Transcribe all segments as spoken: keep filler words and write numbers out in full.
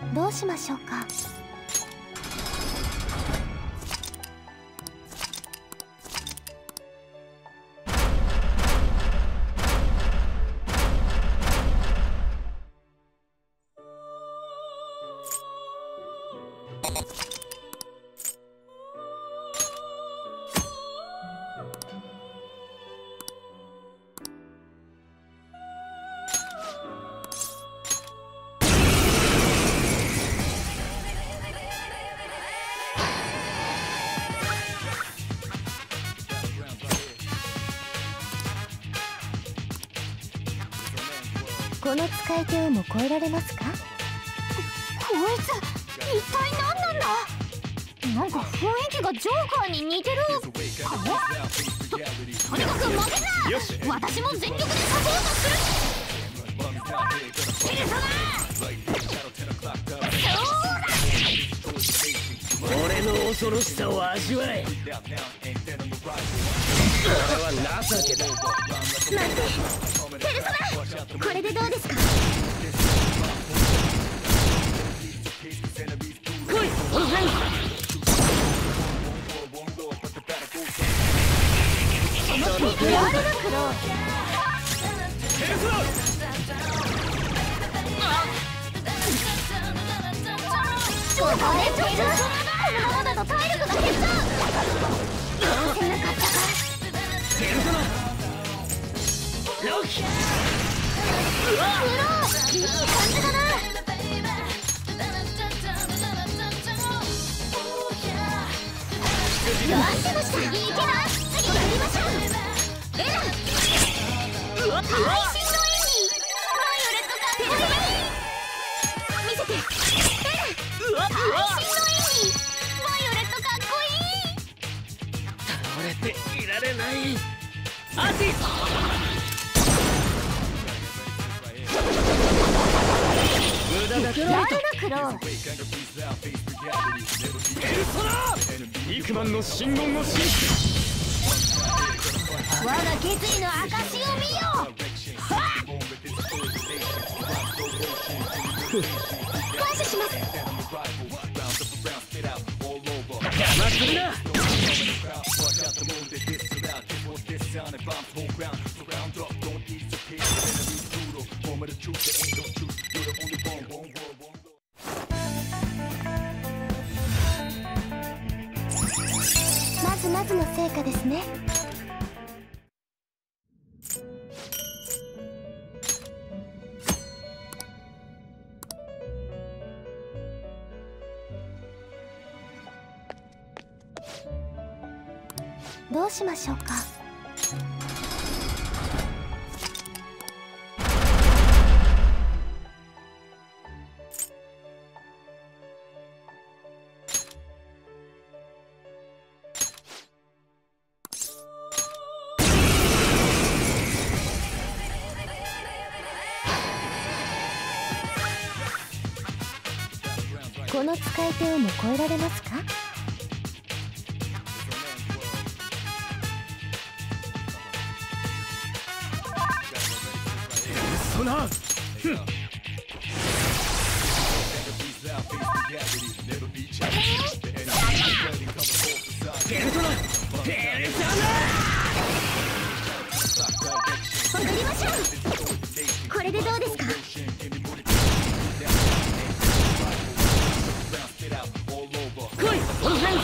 どうしましょうか。この使い手をも超えられますか。こいつ一体何なんだ。なんか雰囲気がジョーカーに似てるかも。と, とにかく負けんな。私も全力で刺そうとする。ペルソナそうだ。 俺の恐ろしさを味わえ。これは情けだ。 待ってペルソナ、これでどうですか。 来いオルフェン。 ワールドクローペルソナ。 ちょっとあれペルソナだ。このままだと体力が減っちゃう。どうせなかったか。 ペルソナロキ。 うわっいい感じだな。待ってました。いけな。次やりましょう。エラ配信の演技バイオレットかっこいい。見せてエラ配信の演技バイオレットかっこいい。 倒れていられない。アティス無駄だけワールドクローペルソナ肉マンの真言を信じ我が決意の証を見よ。感謝します。 邪魔するな。 まずまずの成果ですね。どうしましょうか。この使い手をも超えられますか。 そなふんペルソナペルソナ踊りましょう。これでどうですか。 来いオルフェン。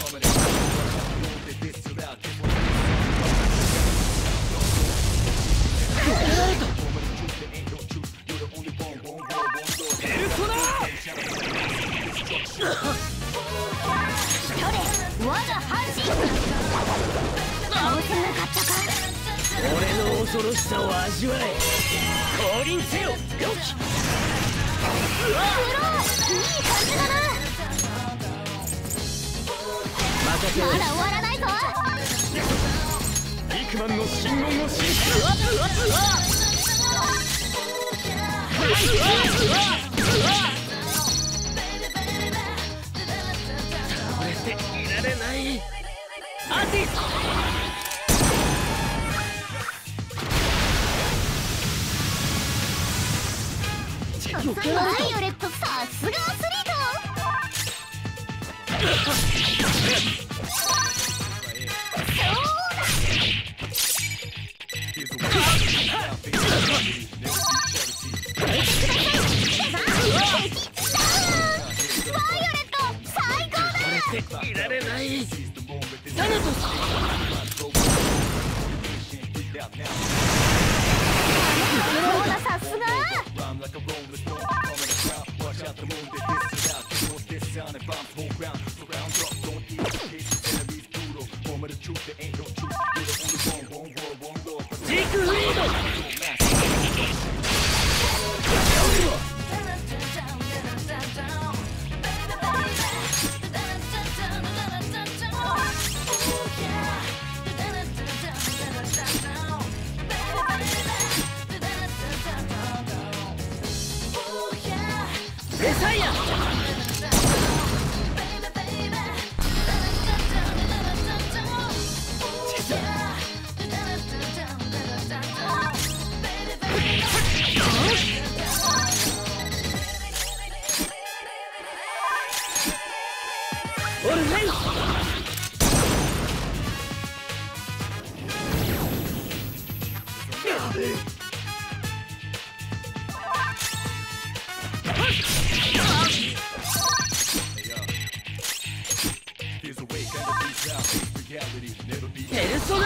我が半身倒せなかったか。 俺の恐ろしさを味わえ。降臨せよロキ。 うわっいい感じだな。 任せろ。 まだ終わらないぞ。 肉マンの真言を信じうわっうわっうわっ倒れていられない。アティス邪国際バイオレット、さすがアスリート。 いられない。タナトス。 さすが。 ジークフリード。メサイア。オルフェイペルソナ。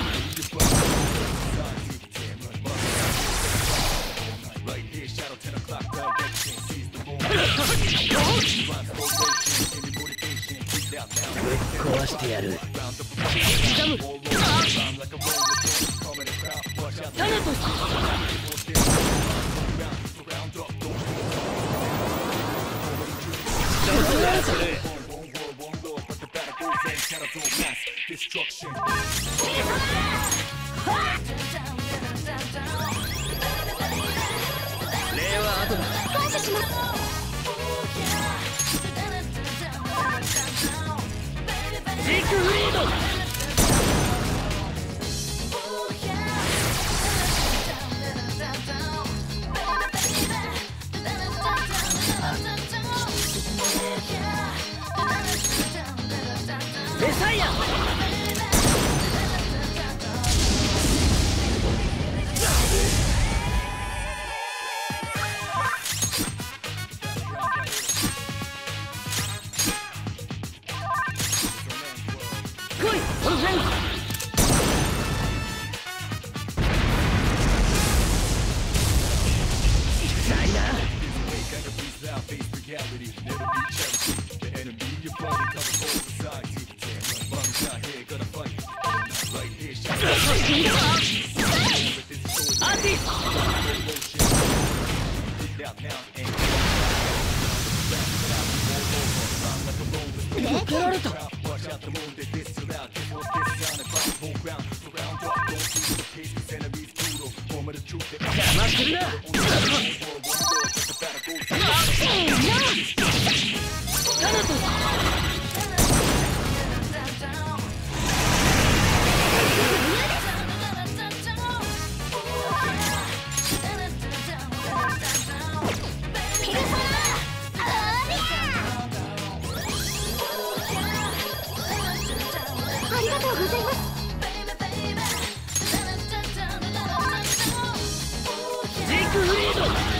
ぶっ壊してやる。ダム。タナトス。令和アドバ感謝します。 ジークフリード。メサイア。来いオルフェン。痛いな。アーティス。避けられた。邪魔するな。タナトス。 ありがとうございます。 ジークフリード。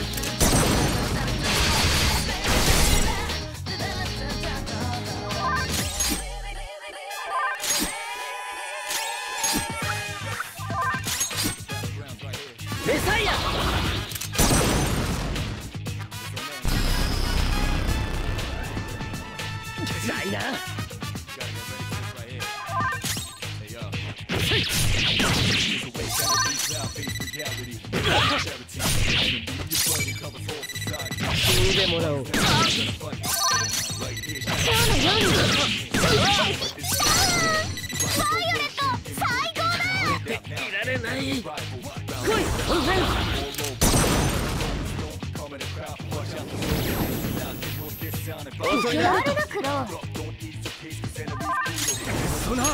メサイア。痛いな。死んでもらおう。 今日の夜にバイオレット、最高だ。 いられない。来いオルフェン。 遅いな。誰が苦労。 そな。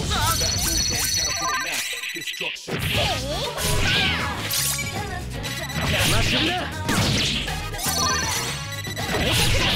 えー首だ。 これでくら